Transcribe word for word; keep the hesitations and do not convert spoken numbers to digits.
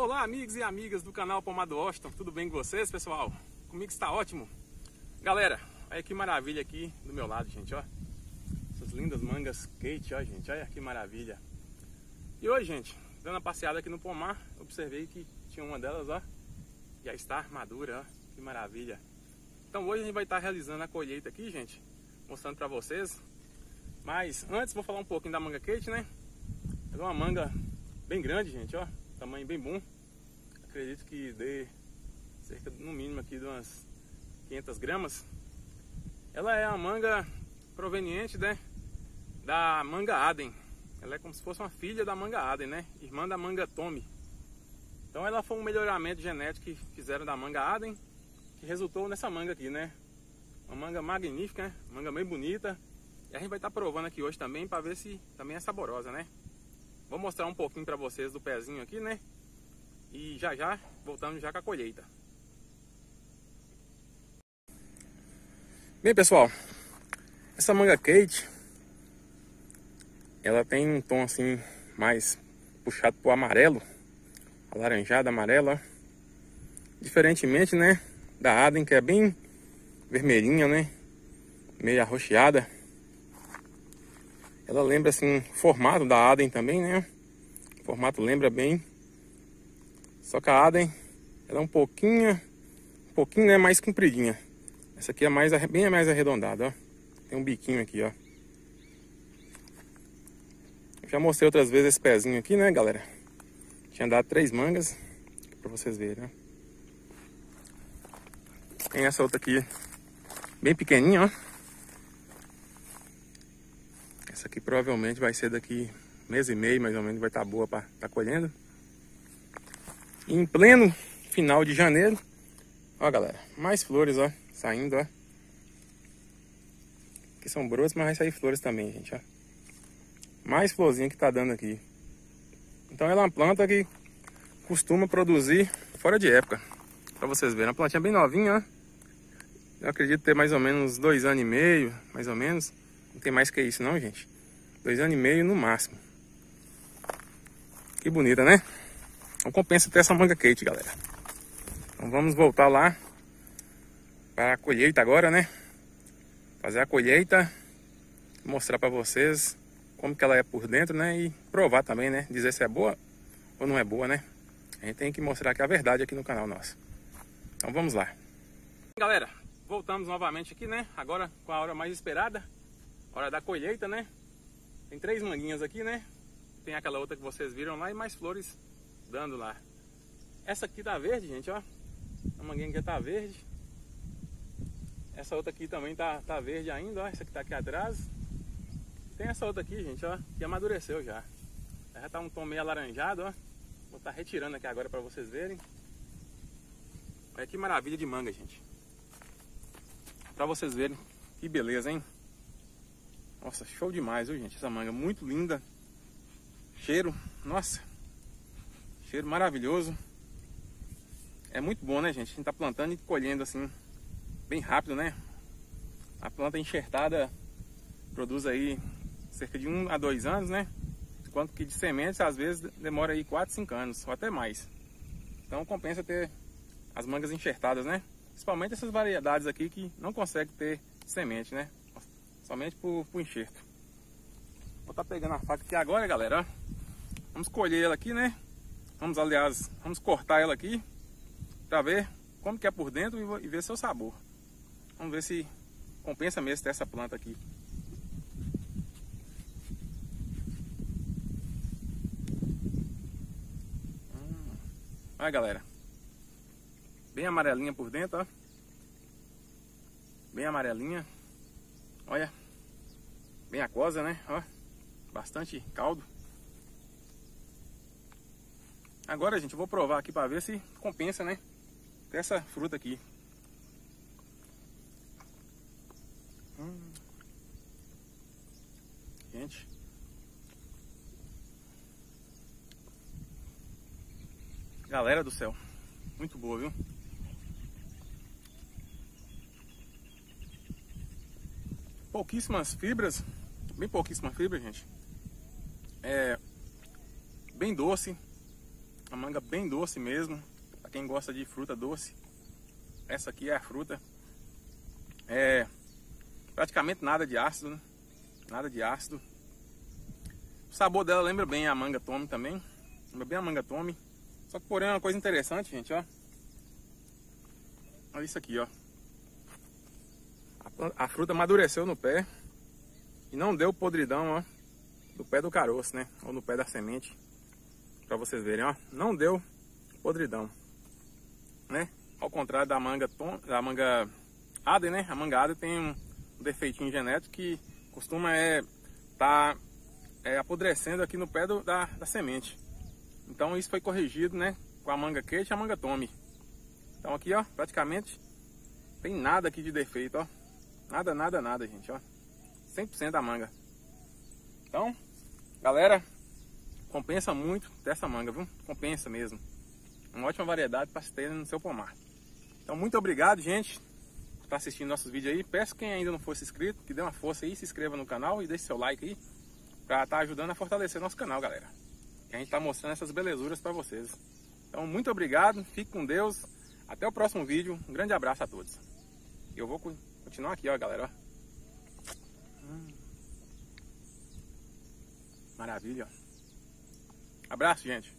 Olá, amigos e amigas do canal Pomado Washington, tudo bem com vocês, pessoal? Comigo está ótimo. Galera, olha que maravilha aqui do meu lado, gente, ó. Essas lindas mangas Kate, ó, gente, olha que maravilha. E hoje, gente, dando uma passeada aqui no pomar, observei que tinha uma delas, ó, já está madura, ó, que maravilha. Então hoje a gente vai estar realizando a colheita aqui, gente, mostrando pra vocês. Mas antes vou falar um pouquinho da manga Kate, né? É uma manga bem grande, gente, ó, tamanho bem bom. Acredito que dê cerca, no mínimo aqui de umas quinhentas gramas. Ela é uma manga proveniente, né, da manga Aden. Ela é como se fosse uma filha da manga Aden, né, irmã da manga Tommy. Então ela foi um melhoramento genético que fizeram da manga Aden, que resultou nessa manga aqui, né. Uma manga magnífica, né? Manga bem bonita. E a gente vai estar provando aqui hoje também para ver se também é saborosa, né. Vou mostrar um pouquinho para vocês do pezinho aqui, né? E já já voltamos já com a colheita. Bem, pessoal, essa manga Kate, ela tem um tom assim mais puxado pro amarelo, alaranjado, amarelo, ó. Diferentemente, né, da Aden, que é bem vermelhinha, né, meio arroxeada. Ela lembra assim o formato da Aden também, né? O formato lembra bem. Só que a Aden, ela é um pouquinho, um pouquinho, né, mais compridinha. Essa aqui é mais, bem mais arredondada, ó. Tem um biquinho aqui, ó. Eu já mostrei outras vezes esse pezinho aqui, né, galera? Tinha dado três mangas, pra vocês verem, né? Tem essa outra aqui, bem pequenininha, ó. Essa aqui provavelmente vai ser daqui mês e meio, mais ou menos, vai estar boa para estar colhendo. E em pleno final de janeiro, ó, galera, mais flores, ó, saindo, ó. Aqui são brotos, mas vai sair flores também, gente, ó. Mais florzinha que tá dando aqui. Então ela é uma planta que costuma produzir fora de época. Para vocês verem, uma plantinha bem novinha, ó. Eu acredito ter mais ou menos dois anos e meio, mais ou menos. Não tem mais que isso não, gente. Dois anos e meio no máximo. Que bonita, né? Não compensa ter essa manga Kate, galera. Então vamos voltar lá para a colheita agora, né? Fazer a colheita, mostrar para vocês como que ela é por dentro, né? E provar também, né? Dizer se é boa ou não é boa, né? A gente tem que mostrar aqui a verdade aqui no canal nosso. Então vamos lá. Galera, voltamos novamente aqui, né? Agora com a hora mais esperada. Hora da colheita, né? Tem três manguinhas aqui, né? Tem aquela outra que vocês viram lá e mais flores dando lá. Essa aqui tá verde, gente, ó. A manguinha aqui tá verde. Essa outra aqui também tá, tá verde ainda, ó. Essa que tá aqui atrás. Tem essa outra aqui, gente, ó, que amadureceu já. Ela já tá um tom meio alaranjado, ó. Vou estar retirando aqui agora pra vocês verem. Olha que maravilha de manga, gente. Pra vocês verem. Que beleza, hein? Nossa, show demais, viu, gente? Essa manga muito linda. Cheiro, nossa. Cheiro maravilhoso. É muito bom, né, gente? A gente tá plantando e colhendo assim, bem rápido, né? A planta enxertada produz aí cerca de um a dois anos, né? Enquanto que de sementes, às vezes, demora aí quatro, cinco anos, ou até mais. Então compensa ter as mangas enxertadas, né? Principalmente essas variedades aqui que não conseguem ter semente, né? Somente por, por enxerto. Vou estar pegando a faca aqui agora, galera, ó. Vamos colher ela aqui, né? Vamos, aliás, vamos cortar ela aqui para ver como que é por dentro e, e ver seu sabor. Vamos ver se compensa mesmo ter essa planta aqui. Hum. Olha, galera. Bem amarelinha por dentro, ó. Bem amarelinha. Olha, bem aquosa, né? Ó, bastante caldo. Agora, gente, eu vou provar aqui para ver se compensa, né? Ter essa fruta aqui. Hum. Gente. Galera do céu. Muito boa, viu? Pouquíssimas fibras, bem pouquíssimas fibras, gente. É bem doce, Uma manga bem doce mesmo, para quem gosta de fruta doce. Essa aqui é a fruta. É praticamente nada de ácido, né? Nada de ácido. O sabor dela lembra bem a manga tome também. Lembra bem a manga tome. Só que porém é uma coisa interessante, gente, ó. Olha isso aqui, ó. A, a fruta amadureceu no pé e não deu podridão, ó, do pé do caroço, né? Ou no pé da semente. Pra vocês verem, ó. Não deu podridão, né? Ao contrário da manga tom, da manga Adem, né? A manga Adem tem um defeitinho genético que costuma é tá é, apodrecendo aqui no pé do, da, da semente. Então isso foi corrigido, né? Com a manga Kate e a manga Tommy. Então aqui, ó, praticamente tem nada aqui de defeito, ó. Nada, nada, nada, gente, ó. cem por cento da manga. Então, galera, compensa muito dessa manga, viu? Compensa mesmo. Uma ótima variedade para se ter no seu pomar. Então, muito obrigado, gente, por estar assistindo nossos vídeos aí. Peço quem ainda não fosse inscrito, que dê uma força aí, se inscreva no canal e deixe seu like aí, para estar ajudando a fortalecer nosso canal, galera. Que a gente está mostrando essas belezuras para vocês. Então, muito obrigado, fique com Deus. Até o próximo vídeo. Um grande abraço a todos. Eu vou continuar aqui, ó, galera. Hum. Maravilha. Abraço, gente.